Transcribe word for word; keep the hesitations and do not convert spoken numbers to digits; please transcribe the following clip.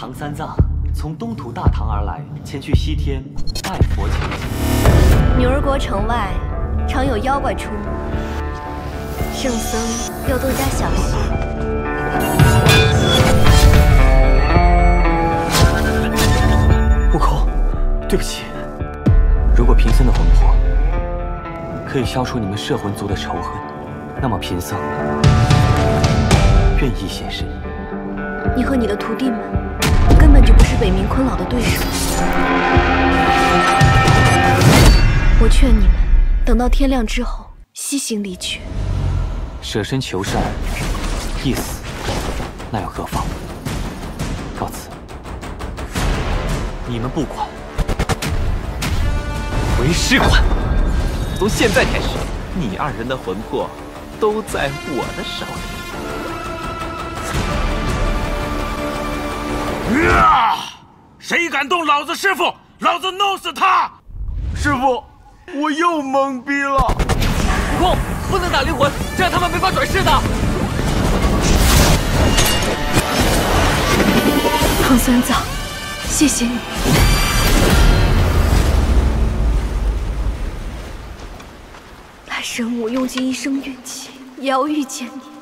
唐三藏从东土大唐而来，前去西天拜佛求经。 女儿国城外常有妖怪出没，圣僧要多加小心。 悟空，对不起。如果贫僧的魂魄可以消除你们摄魂族的仇恨，那么贫僧愿意献身。 你和你的徒弟们根本就不是北冥坤老的对手。我劝你们等到天亮之后西行离去。 舍身求善，一死那又何妨？告辞。你们不管，为师管。 从现在开始，你二人的魂魄都在我的手里。 啊！谁敢动老子师傅，老子弄死他！ 师傅，我又懵逼了。 悟空，不能打灵魂，这样他们没法转世的。 唐三藏，谢谢你。来生我用尽一生运气，也要遇见你。